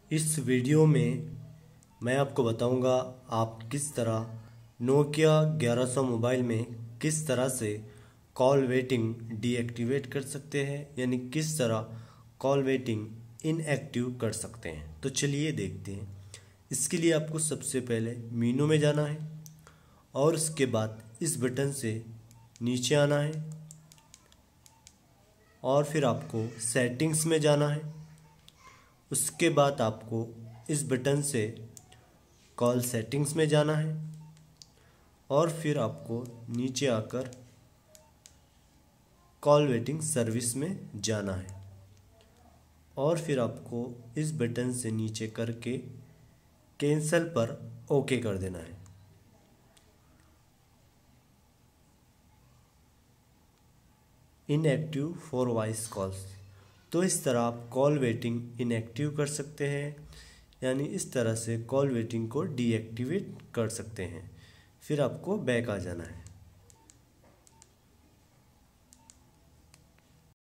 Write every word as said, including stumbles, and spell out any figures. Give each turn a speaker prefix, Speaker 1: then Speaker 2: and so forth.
Speaker 1: इस वीडियो में मैं आपको बताऊंगा आप किस तरह नोकिया ग्यारह सौ मोबाइल में किस तरह से कॉल वेटिंग डीएक्टिवेट कर सकते हैं, यानी किस तरह कॉल वेटिंग इनएक्टिव कर सकते हैं। तो चलिए देखते हैं। इसके लिए आपको सबसे पहले मीनू में जाना है और उसके बाद इस बटन से नीचे आना है और फिर आपको सेटिंग्स में जाना है। उसके बाद आपको इस बटन से कॉल सेटिंग्स में जाना है और फिर आपको नीचे आकर कॉल वेटिंग सर्विस में जाना है और फिर आपको इस बटन से नीचे करके कैंसिल पर ओके कर देना है। Inactive for voice calls. तो इस तरह आप कॉल वेटिंग इनएक्टिव कर सकते हैं, यानी इस तरह से कॉल वेटिंग को डीएक्टिवेट कर सकते हैं। फिर आपको बैक आ जाना है।